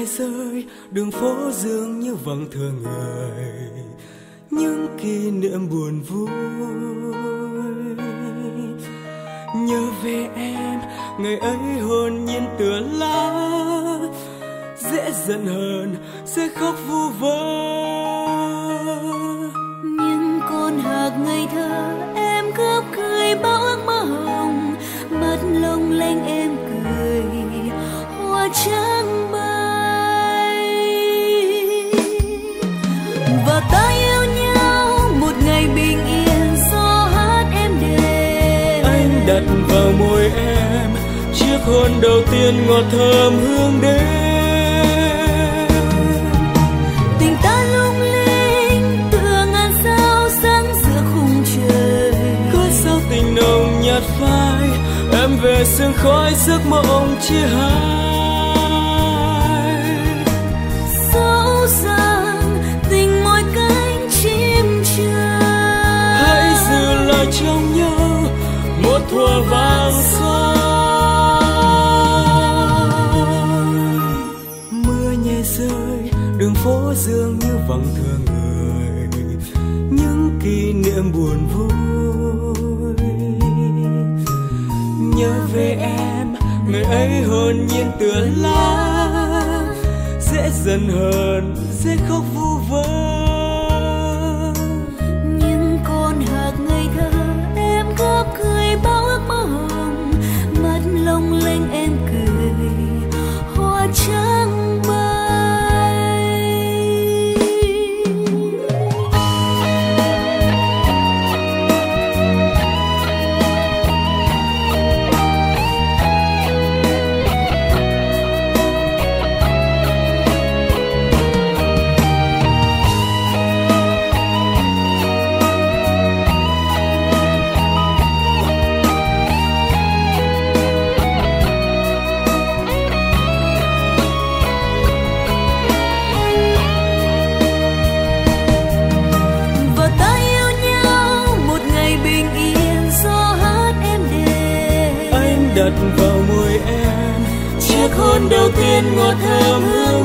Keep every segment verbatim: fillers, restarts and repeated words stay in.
ngày rơi, đường phố dường như vắng thưa người, những kỷ niệm buồn vui. Nhớ về em, ngày ấy hồn nhiên tựa lá, dễ giận hơn, sẽ khóc vu vơ. Nhưng con hạc ngây thơ, em khóc cười bao ước mơ hồng, mắt long lanh em cười, hoa trắng bay. Và ta yêu nhau một ngày bình yên, gió hát em đềm. Anh đặt vào môi em chiếc hôn đầu tiên ngọt thơm hương đêm. Tình ta lung linh tựa ngàn sao sáng giữa khung trời. Có sao tình nồng nhạt phai, em về sương khói giấc mộng chia hai. Dẫu rằng tình môi cánh chim trời, hãy giữ lại trong nhau một thuở vàng son. Mưa nhẹ rơi, đường phố dường như vắng thưa người, những kỷ niệm buồn vui. Nhớ về em, ngày ấy hồn nhiên tựa lá, dễ giận hờn, dễ khóc vu vơ. nhưng con hạc ngây thơ, em khóc cười bao ước mơ hồng, mắt long lanh em cười, hoa trắng bay. Đặt vào môi em chiếc hôn đầu tiên ngọt thơm hương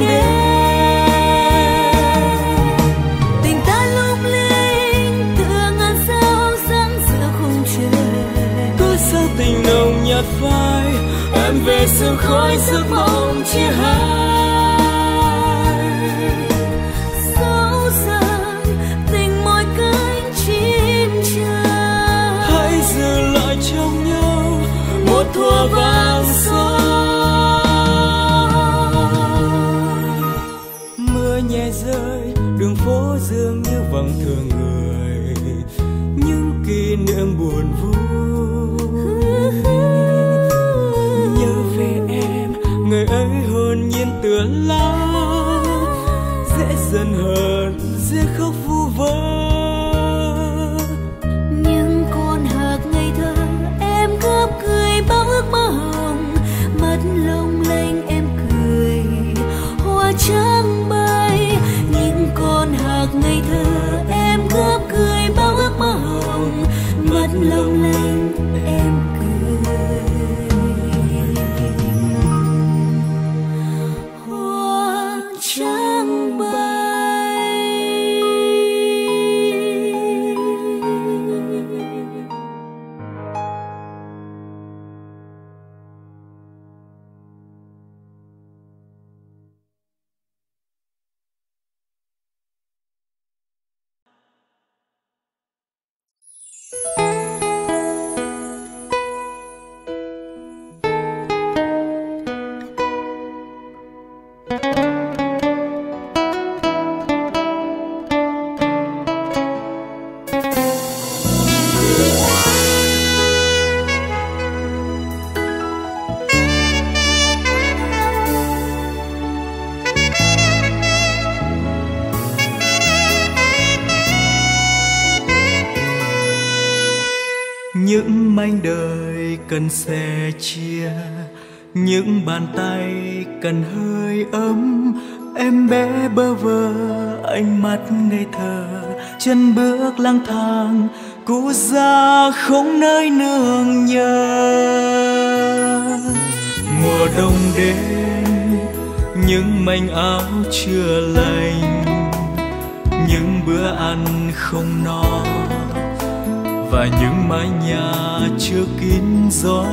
đêm. Tình ta lung linh tựa ngàn sao sáng giữa khung trời. Có sao tình nồng nhạt phai, em về sương khói giấc mộng chia hai. Dẫu rằng tình môi cánh chim trời, hãy giữ lại trong nhau một thuở vàng son. Mưa nhẹ rơi, đường phố dường như vắng thưa người, những kỷ niệm buồn vui. Nhớ về em, ngày ấy hồn nhiên tựa lá, dễ giận hờn, dễ khóc vu vơ. nhưng con hạc ngây thơ, em khóc cười bao ước mơ hồng, mắt long lanh em cười, hoa trắng bay. Nhưng con hạc ngây thơ, em khóc cười bao ước mơ hồng, mắt long lanh em cười, hoa trắng bay. Những mảnh đời cần sẻ chia, những bàn tay cần hơi ấm. Em bé bơ vơ, ánh mắt ngây thơ, chân bước lang thang cụ già không nơi nương nhờ. Mùa đông đến những manh áo chưa lành, những bữa ăn không no và những mái nhà chưa kín gió.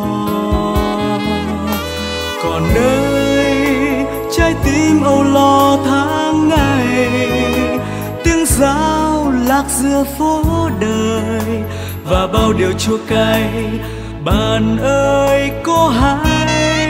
Còn nơi trái tim âu lo tháng ngày, tiếng giao lạc giữa phố đời và bao điều chua cay. Bạn ơi có hay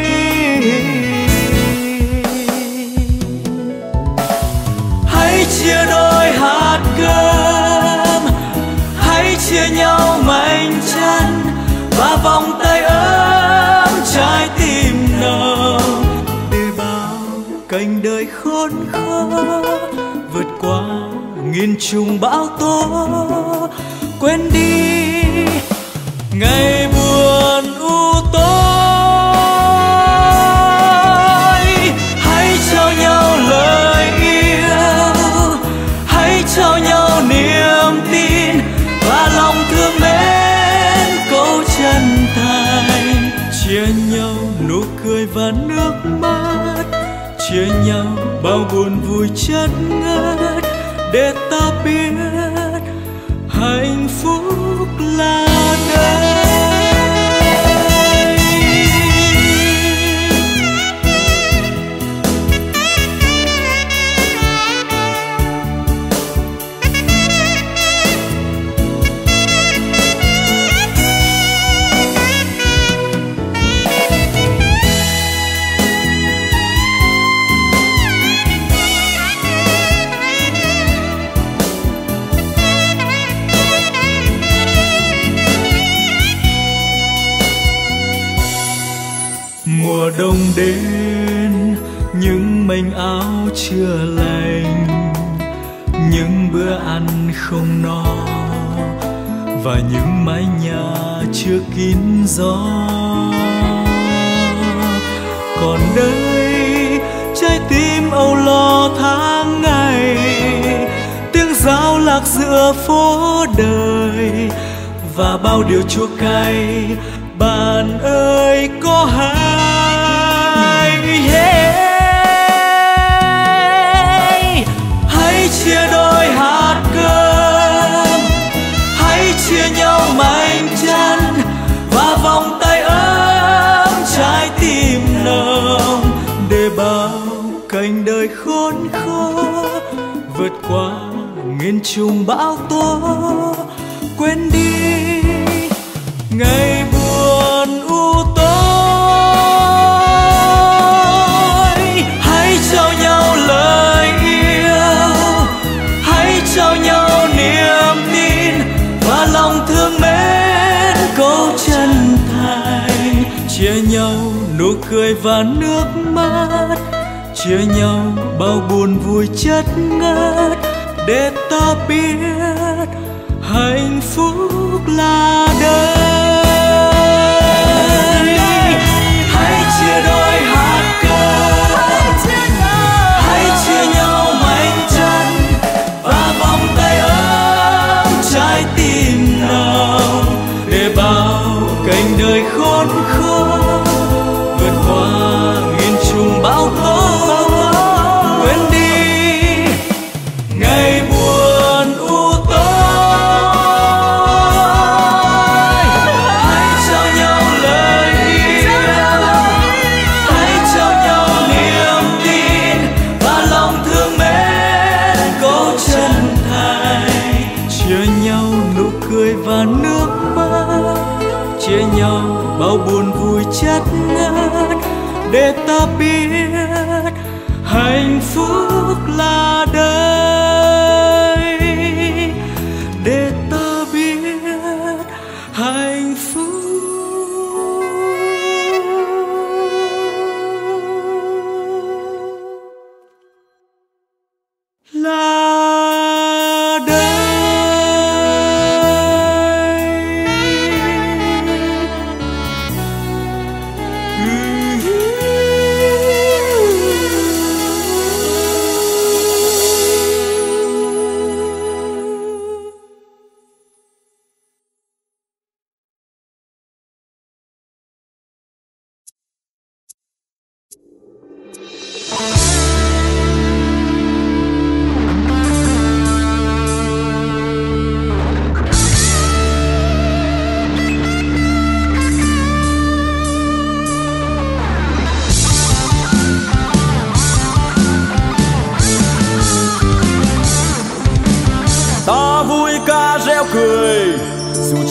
hãy chia đôi hạt cơm, hãy chia nhau mảnh chăn và vòng tay ấm trái tim nồng, để bao cánh đời khốn khó vượt qua nghìn trùng bão tố. Quên đi ngày buồn u tối, hãy trao nhau lời yêu, hãy trao nhau niềm tin và lòng thương mến câu chân thành. Chia nhau nụ cười và nước mắt, chia nhau bao buồn vui chất ngất, để ta biết hạnh phúc là đây. Mùa đông đến, những manh áo chưa lành, những bữa ăn không no và những mái nhà chưa kín gió. Còn đây trái tim âu lo tháng ngày, tiếng giao lạc giữa phố đời và bao điều chua cay. Bạn ơi có hay hey, hãy chia đôi hạt cơm, hãy chia nhau mảnh chăn và vòng tay ấm trái tim nồng, để bao cánh đời khốn khó vượt qua nghìn trùng bão tố. Quên đi ngày buồn u tối, hãy trao nhau lời yêu, hãy trao nhau niềm tin và lòng thương mến câu chân thành. Chia nhau nụ cười và nước mắt, chia nhau bao buồn vui chất ngất, để ta biết hạnh phúc là đây. Hãy chia đôi hạt cơm, hãy chia nhau mảnh chăn và vòng tay ấm trái tim nồng, để bao cánh đời khốn khó vượt qua nghìn trùng bão tố. Quên đi ngày buồn u tối, hãy trao nhau lời yêu, hãy trao nhau niềm tin và lòng thương mến câu chân thành. Chia nhau nụ cười và nước mắt, chia nhau bao buồn vui chất ngất, để ta biết hạnh phúc là đây, để ta biết hạnh phúc là đây.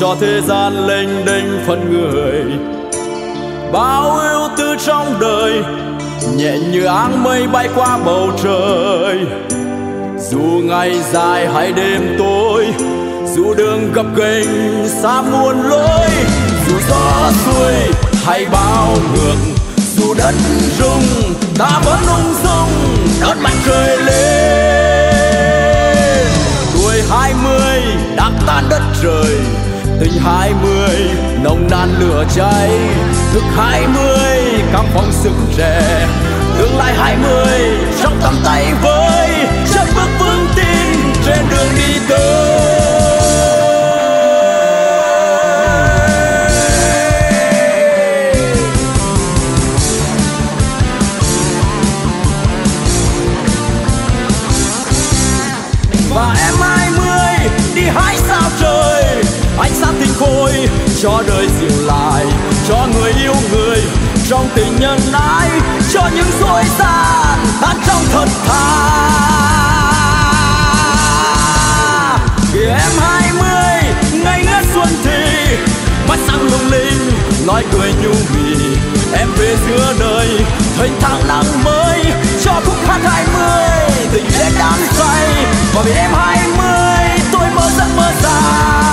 cho thế gian lênh đênh phận người. Bao ưu tư trong đời nhẹ như áng mây bay qua bầu trời. Dù ngày dài hay đêm tối, dù đường gập ghềnh xa muôn lối, dù gió xuôi hay bão ngược, dù đất rung ta vẫn ung dung đón mặt trời lên. Tuổi hai mươi đã tan đất trời, tình hai mươi nồng nàn lửa cháy. Thức hai mươi cam phong sức trẻ, tương lai hai mươi trong tầm tay với chân bước vững tin trên đường đi tới. Và em hai mươi đi hái sao trời, ánh sáng tinh khôi cho đời dịu lại, cho người yêu người trong tình nhân ái, cho những dối gian tan trong thật thà. Vì em hai mươi ngây ngất xuân thì mắt sáng lung linh, nói cười nhu mì. Em về giữa đời thênh thang nắng mới, cho khúc hát hai mươi tình lên đắm say. Và vì em hai mươi tôi mơ giấc mơ dài.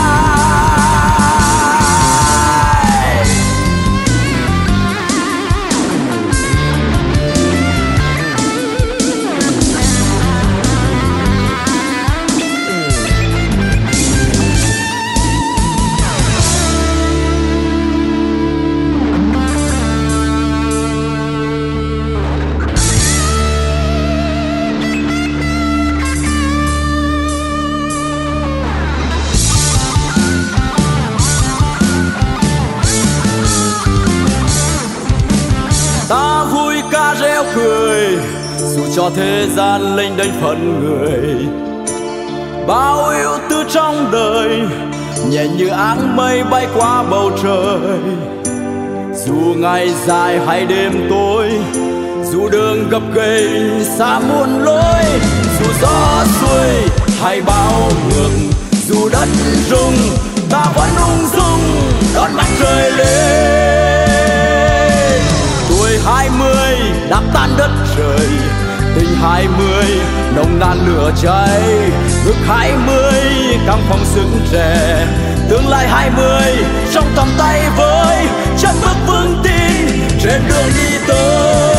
Ta vui ca reo cười, dù cho thế gian lênh đênh phận người. Bao ưu tư trong đời nhẹ như áng mây bay qua bầu trời. Dù ngày dài hay đêm tối, dù đường gập ghềnh xa muôn lối, dù gió xuôi hay bão ngược, dù đất rung ta vẫn ung dung đón mặt trời lên. Tuổi hai mươi đã tan đất trời, tình hai mươi nồng nàn lửa cháy. Ước hai mươi căng phong sức trẻ, tương lai hai mươi trong tầm tay với chân bước vững tin trên đường đi tới.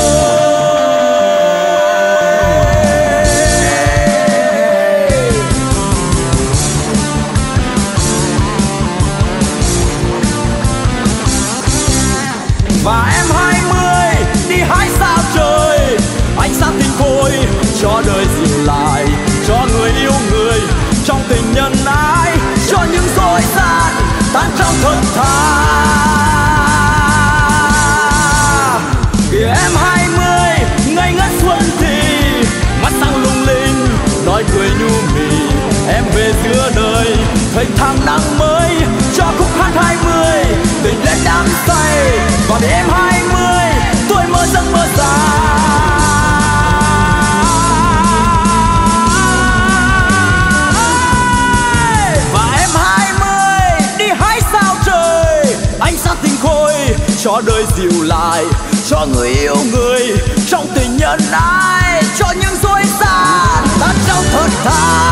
Và em hai mươi đi hái sao trời, ánh sáng tinh khôi cho đời dịu lại, cho người yêu người trong tình nhân ái, cho những dối gian tan trong thật thà. Vì em hai mươi ngây ngất xuân thì mắt sáng lung linh, nói cười nhu mì. Em về giữa đời thênh thang nắng mới, cho khúc hát hai mươi tình lên đắm say. Và vì em hai mươi tôi mơ giấc mơ dài. Và em hai mươi đi hái sao trời, ánh sáng tinh khôi cho đời dịu lại, cho người yêu người trong tình nhân ái, cho những dối gian tan trong thật thà.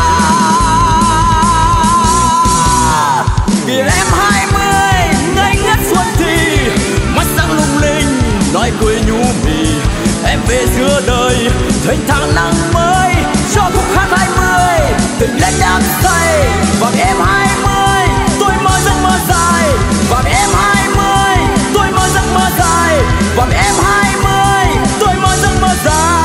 Vì em hai mươi ngây ngất xuân thì mắt sáng lung linh, nói cười nhu mì. Em về giữa đời thênh thang nắng mới, cho khúc hát hai mươi tình lên đắm say. Và vì em hai mươi tôi mơ giấc mơ dài. Và vì em hai mươi tôi mơ giấc mơ dài. Và vì em hai mươi tôi mơ giấc mơ dài.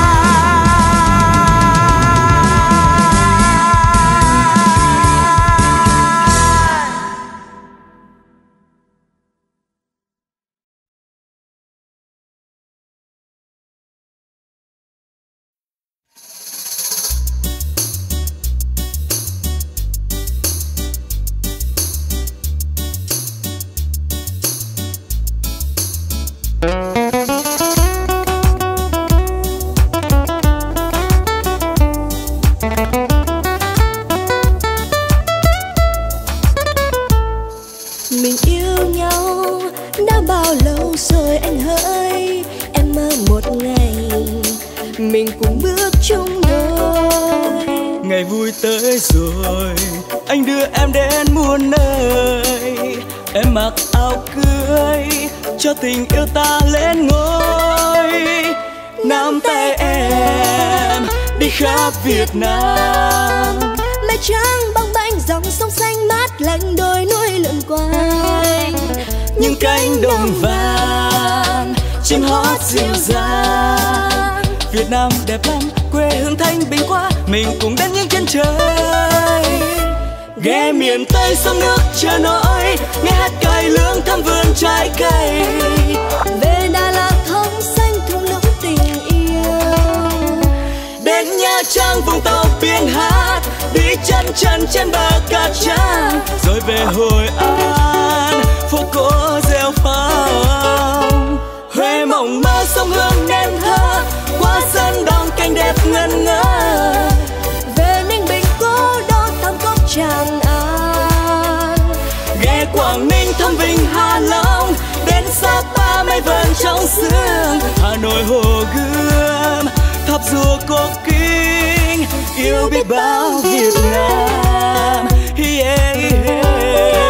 mình cùng bước chung đôi. Ngày vui tới rồi, anh đưa em đến muôn nơi. Em mặc áo cưới, cho tình yêu ta lên ngôi. Nắm tay em, đi khắp Việt Nam. Mây trắng băng bánh, dòng sông xanh mát lạnh, đôi núi lượn quanh. Những cánh đồng vàng, chim hót dịu dàng. Việt Nam đẹp lắm, quê hương thanh bình quá, mình cùng đến những chân trời. Ghé miền Tây sông nước chờ nỗi, nghe hát cày lương thăm vườn trái cây. Về Đà Lạt thông xanh thung lũng tình yêu. Đến Nha Trang Vũng Tàu biển hát, đi chân trần trên bờ Cát Trắng. Rồi về Hội An, phố cổ rêu phong. Huế mộng mơ sông Hương nên thơ, qua sân đón cảnh đẹp ngân ngơ. Về Ninh Bình cố đô thăm cốc Tràng An. Ghé Quảng Ninh thăm Vịnh Hạ Long, đến Sapa mây vờn trong sương. Hà Nội Hồ Gươm, tháp rùa Cô Kinh, yêu biết bao Việt Nam. Yeah, yeah.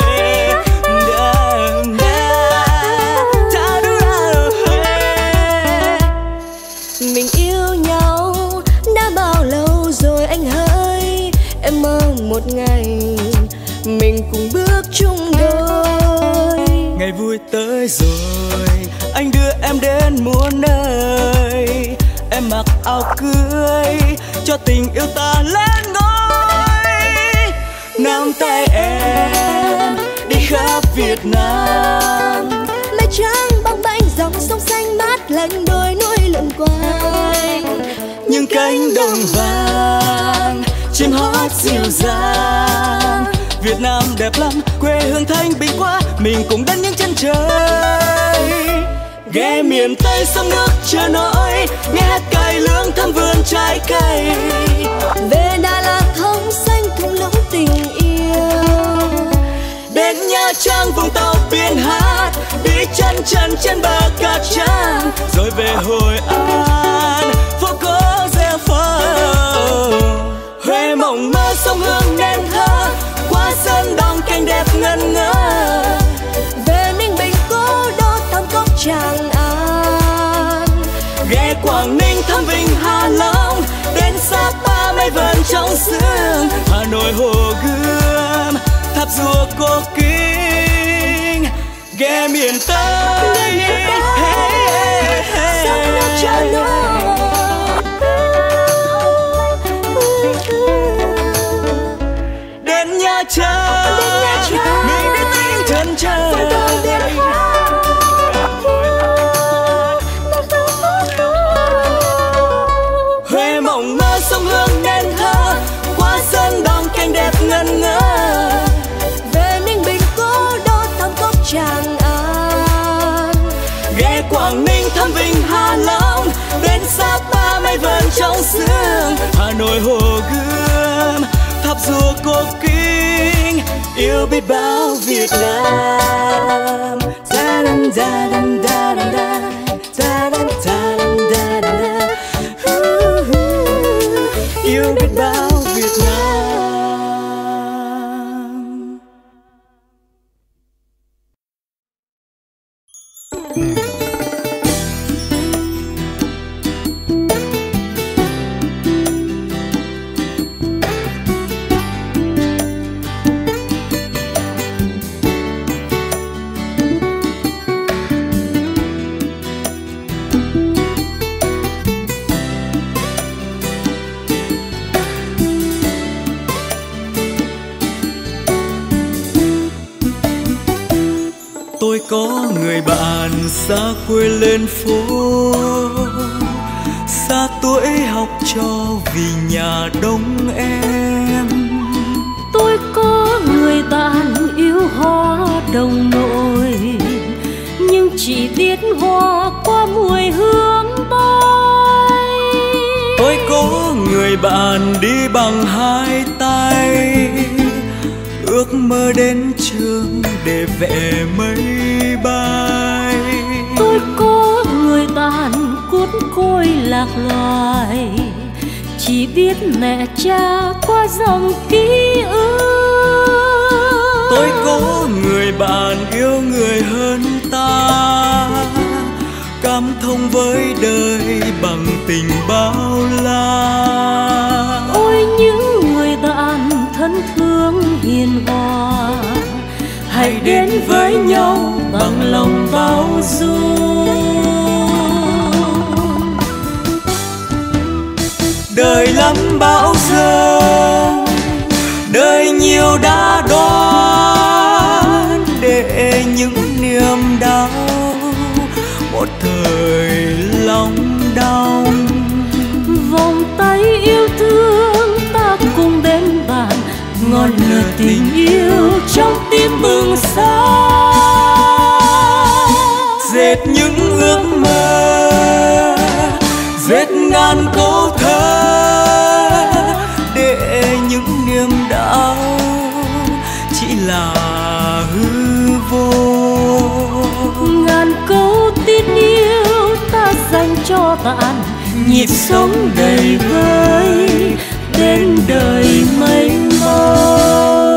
Mình yêu nhau đã bao lâu rồi anh hỡi, em mơ một ngày mình cùng bước chung đôi. Ngày vui tới rồi, anh đưa em đến muôn nơi. Em mặc áo cưới, cho tình yêu ta lên ngôi. Nắm tay em, đi khắp Việt Nam. Mây trắng băng bánh, dòng sông xanh mát lạnh, đôi núi lượn quanh. Những cánh đồng vàng, chim hót dịu dàng. Việt Nam đẹp lắm, quê hương thanh bình quá, mình cùng đến những chân trời. Ghé miền Tây sông nước chờ nỗi, nghe hát cày lương thăm vườn trái cây. Về Đà Lạt thông xanh thung lũng tình yêu. Đến Nha Trang Vũng Tàu biển hát, đi chân trần trên bờ Cát Trắng. Rồi về Hội An, phố cổ rêu phong. Huế mộng mơ sông Hương nên thơ, qua sân đón cảnh đẹp ngân ngơ. Về Ninh Bình cố đô thăm cốc Tràng An. Ghé Quảng Ninh thăm Vịnh Hạ Long, đến Sapa mây vờn trong sương. Hà Nội Hồ Gươm, tháp rùa Cô Kinh. Ghé miền Tây, sông nước chờ nỗi. Đến Nha Trang, mình đi tới những chân trời. Huế mộng mơ sông Hương nên thơ, qua sân đón cảnh đẹp ngân ngơ. Về Ninh Bình cố đô thăm cốc Tràng An. Ghé Quảng Ninh thăm Vịnh Hạ Long, đến Sapa mây vờn trong sương. Hà Nội Hồ Gươm, tháp rùa Cô Kinh, yêu biết bao Việt Nam. Da đan da đan da đan da, da đan da đan da đan da. Yêu biết bao Việt Nam. Tôi có người bạn xa quê lên phố, xa tuổi học trò vì nhà đông em. Tôi có người bạn yêu hoa đồng nội, nhưng chỉ biết hoa qua mùi hương bay. Tôi có người bạn đi bằng hai tay, ước mơ đến trường để vẽ mây bay. Tôi có người bạn cuốc côi lạc loài, chỉ biết mẹ cha qua dòng ký ức. Tôi có người bạn yêu người hơn ta, cảm thông với đời bằng tình bao la. Ôi những người bạn thân thương hiền hòa, hãy đến với nhau bằng lòng bao dung. Đời lắm bão giông, đời nhiều đã đoán, để những niềm đau một thời lòng đong. Vòng tay yêu thương ta cùng đến bàn, ngọn lửa tình yêu trong tim bừng sáng. Dệt những ước mơ, dệt ngàn câu thơ, để những niềm đau chỉ là hư vô. Ngàn câu tin yêu ta dành cho bạn, nhịp sống đầy vơi đến đời mênh mông.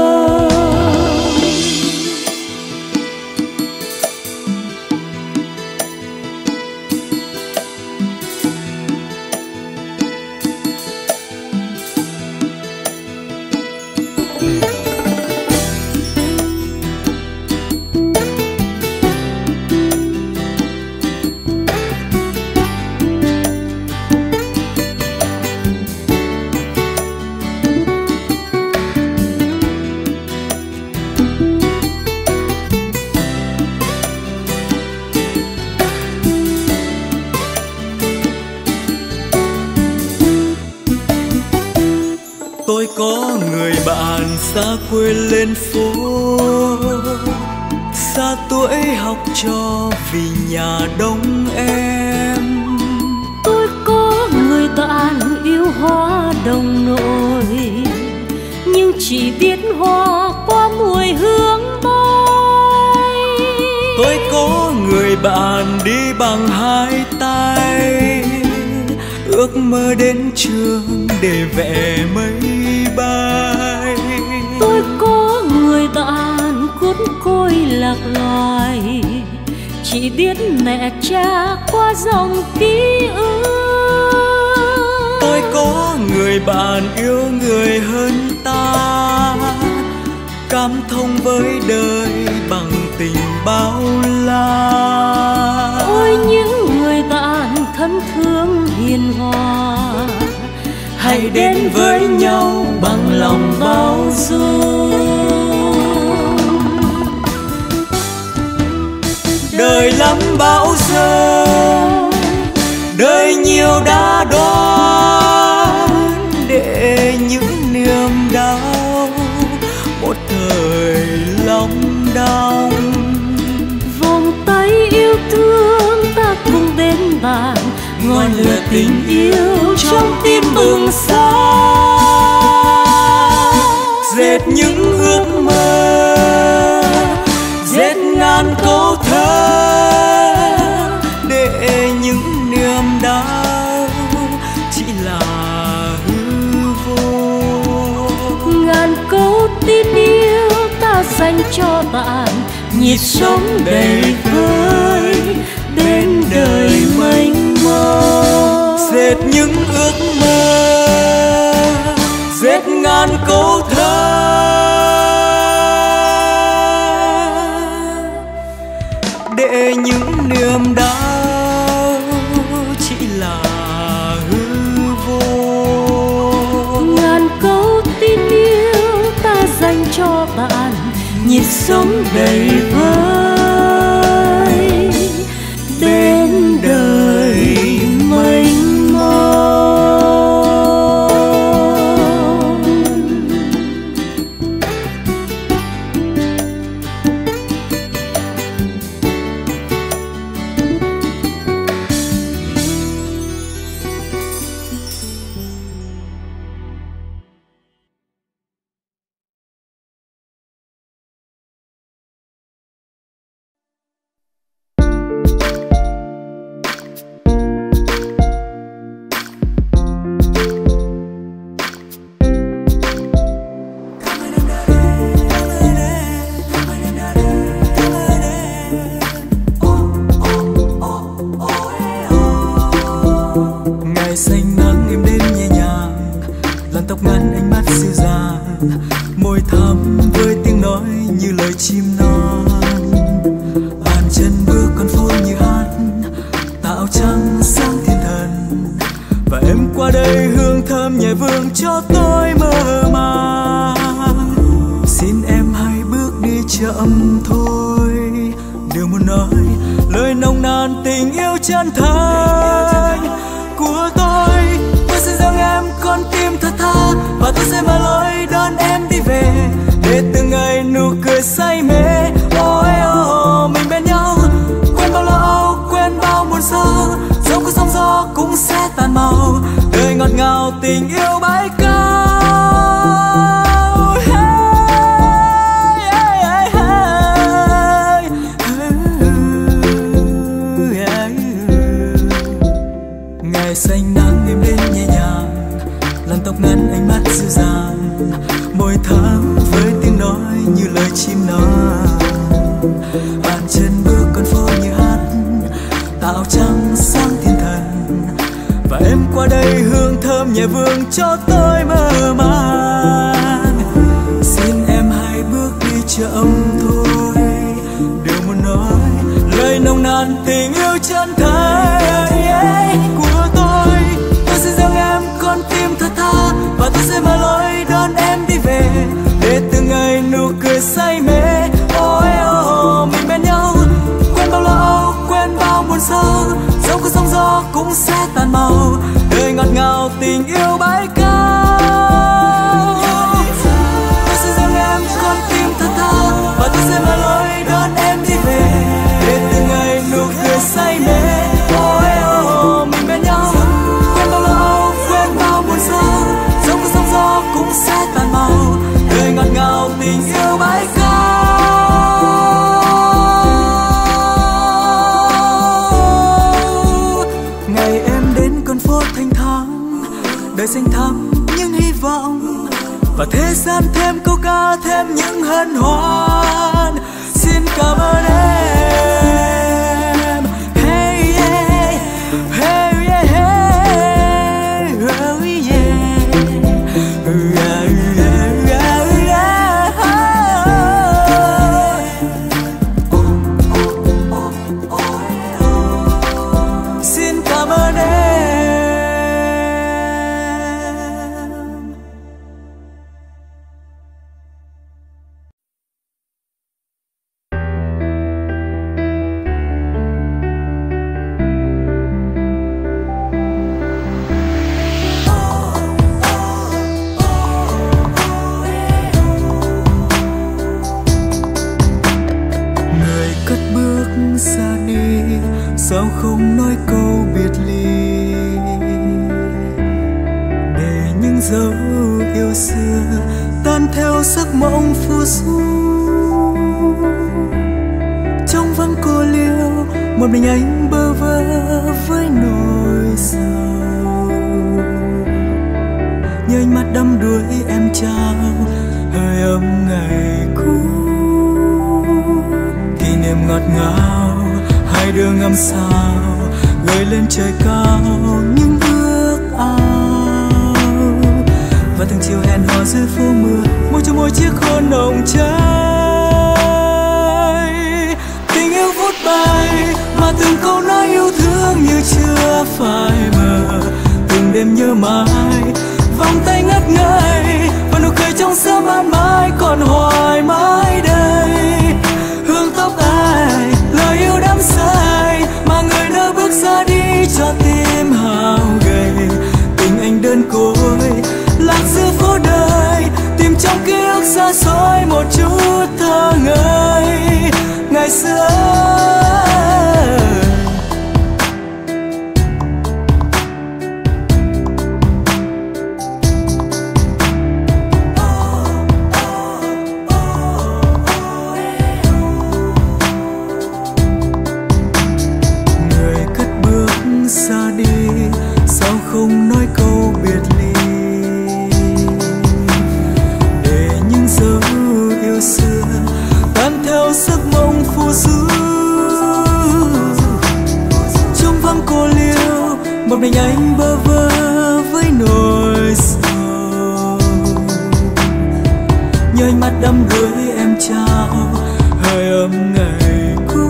Tôi có người bạn xa quê lên phố, xa tuổi học trò vì nhà đông em. Tôi có người bạn yêu hoa đồng nội, nhưng chỉ biết hoa qua mùi hương bay. Tôi có người bạn đi bằng hai tay, ước mơ đến trường để vẽ mây bay. Tôi có người bạn cuốn côi lạc loài, chỉ biết mẹ cha qua dòng ký ức. Tôi có người bạn yêu người hơn ta, cảm thông với đời bằng tình bao la. Ôi những người bạn thân thương hiền hòa, hãy đến với nhau bằng lòng bao dung. Đời lắm bão giông, đời nhiều đã đoán, để những niềm đau một thời lòng đong. Vòng tay yêu thương ta cùng đến bàn, ngọn lửa tình yêu trong tim bừng sáng. Dệt những ước mơ, dệt ngàn câu thơ, để những niềm đau chỉ là hư vô. Ngàn câu tin yêu ta dành cho bạn, nhịp sống đầy vơi đến đời mênh mông. Dệt những ước mơ, dệt ngàn câu thơ, để những niềm đau chỉ là hư vô. Ngàn câu tin yêu ta dành cho bạn, nhịp sống đầy vơi đến đời mênh thơm nhẹ vương cho tôi mơ màng. Xin em hãy bước đi chậm thôi, điều muốn nói lời nồng nàn tình yêu chân thành của tôi. Tôi sẽ dâng em con tim thật tha, và tôi sẽ mở lối đón em đi về, để từng ngày nụ cười say mê. Ôi oh, mình bên nhau, quên bao lo âu, quên bao buồn sâu, dẫu có sóng gió cũng sẽ tàn màu, đời ngọt ngào tình yêu bãi cao. Ngày xanh nắng êm đến nhẹ nhàng, làn tóc ngắn ánh mắt dịu dàng, môi thắm với tiếng nói như lời chim non. Bàn chân bước con phố như hát, tạo trăng sáng thiên thần, và em qua đây hương thơm nhẹ vương cho tôi mơ màng. Xin em hãy bước đi chậm thôi, điều muốn nói lời nồng nàn tình yêu chân thành của tôi. Tôi sẽ dâng em con tim thật tha, và tôi sẽ mở lối đón em đi về, để từng ngày nụ cười say mê. Ôi oh, mình bên nhau, quên bao lo âu, quên bao buồn sâu, dẫu có sóng gió cũng sẽ tàn màu, đời ngọt ngào tình yêu bãi cao. Tôi sẽ dâng em con tim thật tha, và tôi sẽ mở lối đón em đi về, để từng ngày nụ cười say mê. Ôi oh, mình bên nhau, quên bao lo âu, quên bao buồn sâu, dẫu có sóng gió cũng sẽ tàn màu, đời ngọt ngào tình yêu bãi cao. Ngày em đến con phố thanh thang, đời xanh thắm những hy vọng, và thế gian thêm câu ca, thêm những hân hoan. Xin cảm ơn em. Hey yeah, hey yeah, hey, oh yeah, yeah, yeah, yeah, yeah. Xin cảm ơn em. Sao không nói câu biệt ly, để những dấu yêu xưa tan theo giấc mộng phù du. Trong vắng cô liêu, một mình anh bơ vơ với nỗi sầu. Như ánh mắt đắm đuối em trao hơi ấm ngày cũ, kỷ niệm ngọt ngào hai đứa ngắm sao, gửi lên trời cao những ước ao. Và từng chiều hẹn hò dưới phố mưa, môi cho môi chiếc hôn nồng cháy. Tình yêu vút bay mà từng câu nói yêu thương như chưa phai mờ. Từng đêm nhớ mãi, vòng tay ngất ngây, và nụ cười trong sớm ban mai còn hoài mãi đây. Hương tóc ai, lời yêu đắm say, mà người nỡ bước ra đi cho tim hao gầy. Tình anh đơn côi, lạc giữa phố đời, tìm trong ký ức xa xôi một chút thơ ngây ngày xưa. Xa đi, sao không nói câu biệt ly, để những dấu yêu xưa tan theo giấc mộng phù du. Trong vắng cô liêu, một mình anh bơ vơ với nỗi sầu. Như ánh mắt đắm đuối em trao hơi ấm ngày cũ,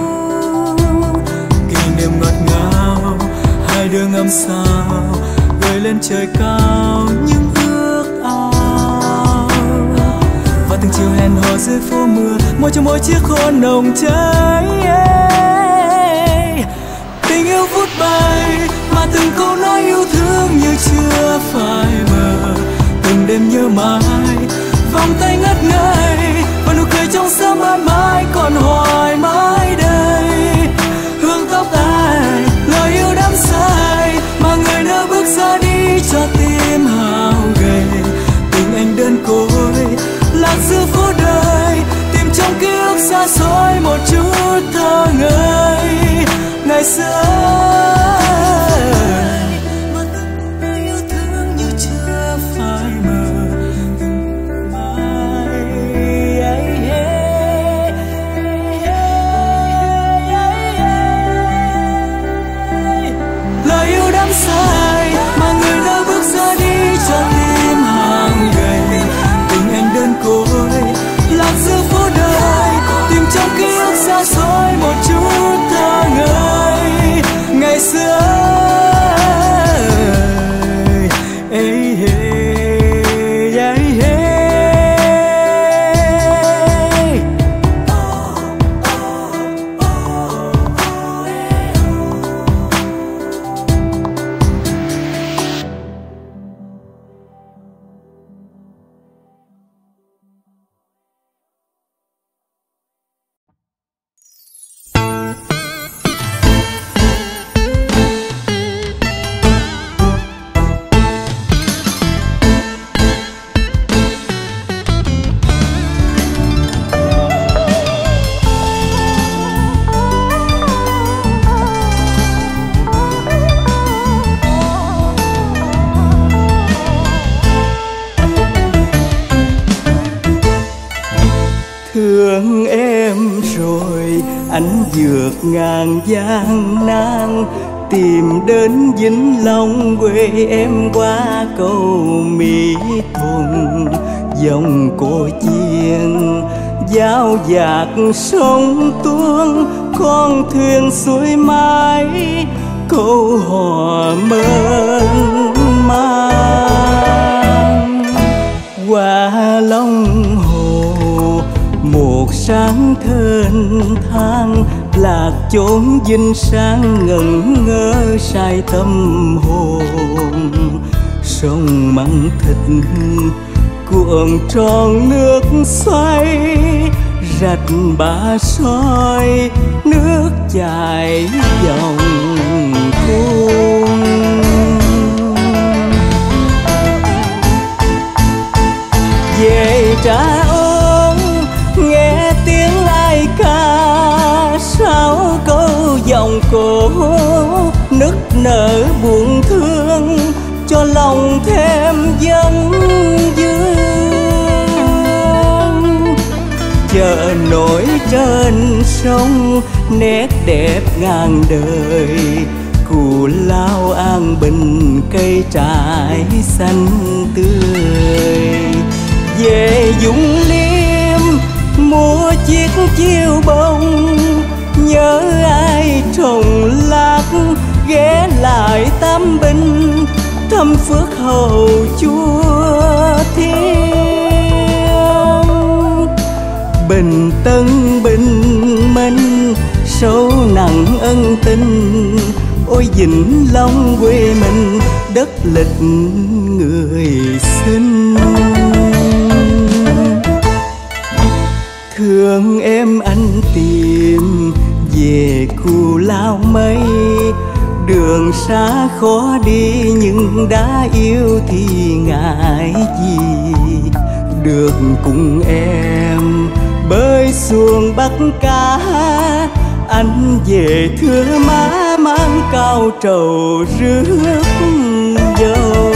kỷ niệm ngọt ngào hai đứa ngắm sao, gửi ngời lên trời cao những ước ao. Và từng chiều hẹn hò dưới phố mưa, môi cho môi chiếc hôn nồng cháy. Tình yêu vút bay mà từng câu nói yêu thương như chưa phai mờ. Từng đêm nhớ mãi vòng tay ngất ngây và nụ cười trong sáng mãi mãi còn hoài mãi đây. Hương tóc ai lời yêu đắm say mà người nỡ bước ra đi cho tim hao gầy. Tình anh đơn côi lạc giữa phố đời, tìm trong ký ức xa xôi một chút thơ ngây ngày xưa. Mà từng ngày yêu thương như chưa phai mờ. Lời yêu đắm say mà người đã bước ra đi cho tim hàng gầy. Tình anh đơn côi lạc giữa phố đời, tìm trong ký ức xa xôi một chút thơ ngây ngày xưa. Ê, ê, ê, ê. Thương em rồi anh vượt ngàn gian nan, tìm đến Vĩnh Long quê em qua cầu Mỹ Thuận. Dòng cô chiên giao dạt sông Tuông, con thuyền xuôi mái câu hò mênh mang. Qua Long Hồ một sáng thênh thang, lạc chốn vinh sang ngẩn ngơ say tâm hồn. Sông mặn thịt cuộn tròn nước xoay, rạch bả soi nước chảy dòng cung. Về trả ơn nghe tiếng ai ca, sao câu dòng cổ nức nở buồn thương cho lòng thêm vấn vương. Chờ nổi trên sông nét đẹp ngàn đời, cù lao an bình cây trải xanh tươi. Về Dũng Liêm mua chiếc chiêu bông, nhớ ai trồng lạc ghé lại Tam Bình, thăm phước hầu Chúa Thiên. Bình Tân bình minh sâu nặng ân tình, ôi Vĩnh Long quê mình đất lịch người xinh. Thương em anh tìm về Cù Lao mấy, đường xa khó đi nhưng đã yêu thì ngại gì. Được cùng em bơi xuồng bắt cá, anh về thưa má mang cao trầu rước dâu.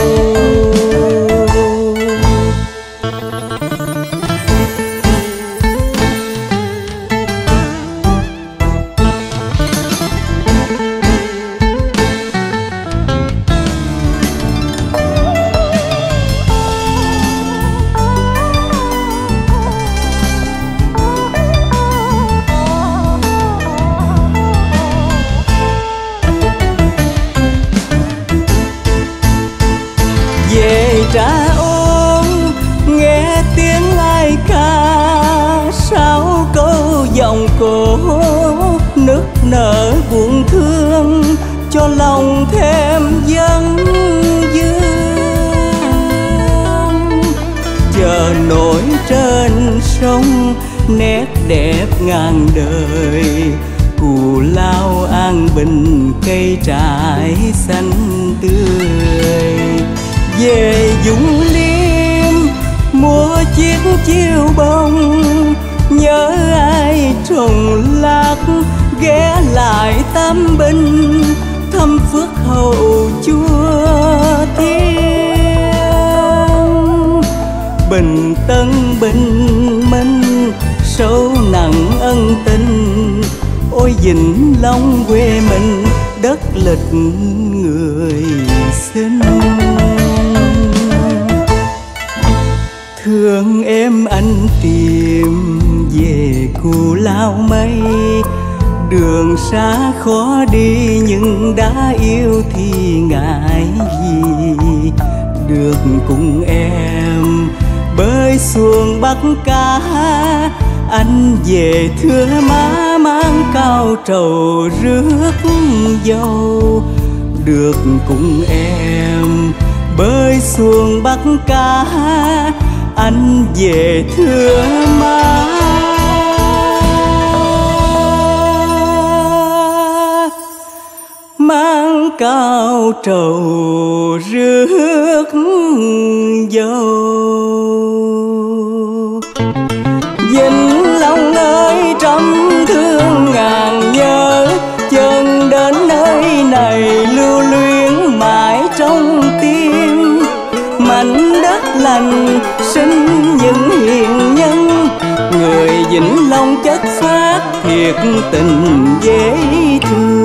trà ôm, nghe tiếng ai ca sao câu giọng cổ nức nở buồn thương cho lòng thêm vấn vương. Chờ nổi trên sông nét đẹp ngàn đời, cù lao an bình cây trải xanh tươi. Về Vũng Liêm mua chiếc chiêu bông, nhớ ai trồng lạc ghé lại Tam Bình thăm phước hậu Chúa Thiên. Bình Tân bình minh sâu nặng ân tình, ôi Vĩnh Long quê mình đất lịch người xinh. Thương em anh tìm về Cù Lao mây, đường xa khó đi nhưng đã yêu thì ngại gì. Được cùng em bơi xuồng bắt cá, anh về thưa má mang cao trầu rước dâu. Được cùng em bơi xuồng bắt cá, anh về thưa má mang cao trầu rước dâu. Vĩnh Long ơi trăm thương ngàn nhớ, chân đến nơi này lưu luyến mãi trong tim. Mảnh đất lành sinh những hiền nhân, người Vĩnh Long chất phác thiệt tình dễ thương.